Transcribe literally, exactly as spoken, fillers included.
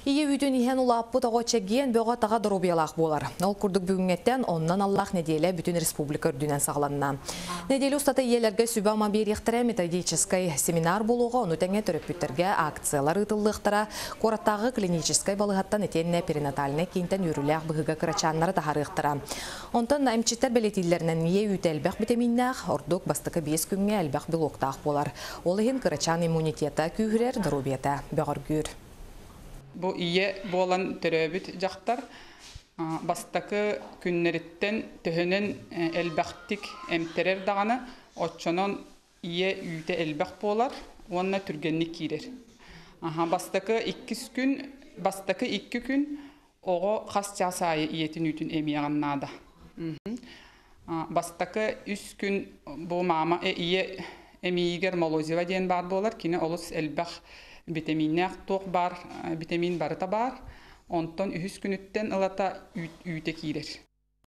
Ие үйден иен улаппы тоғы чегген бөға таға дұрубиялақ болар. Ол күрдік бүгінгеттен оннан Аллах неделе бүтін республика үрдінен сағаланна. Неделе ұстаты иелерге сүбама беректірі методическай семинар болуға, оны тәңе төрөппүттерге акциялар ұтылықтыра, қораттағы клиническай балығаттан етенне перинаталіне кейінтен үріләқ бұғыға кырачанлары тахарықтыра. Онтан әмчеттер белетиллерінен ие үйті әлбәқ бітеминнақ, ордық бастықы бес күнге әлбәқ білоқтақ болар. Олығын кырачан иммунитета күйірер дұрубиета бәғір гүр. Бу ие болан төрөбүт жақтар бастакы күннереттен төһөнен элбактик эмтерер даганы оччонон ие үйте элбак болар, онна түргенник кирер. Аха бастакы икки күн, бастакы икки күн ого хас жасайы иетин үтүн эмияннада. Бастакы үч күн бу мама ие эмигер молозива ден бар болар, кине олус элбак Витаминнәк тоқ бар, витамин бары та бар. Онтон үхіс күніттен ылата үйте кирер.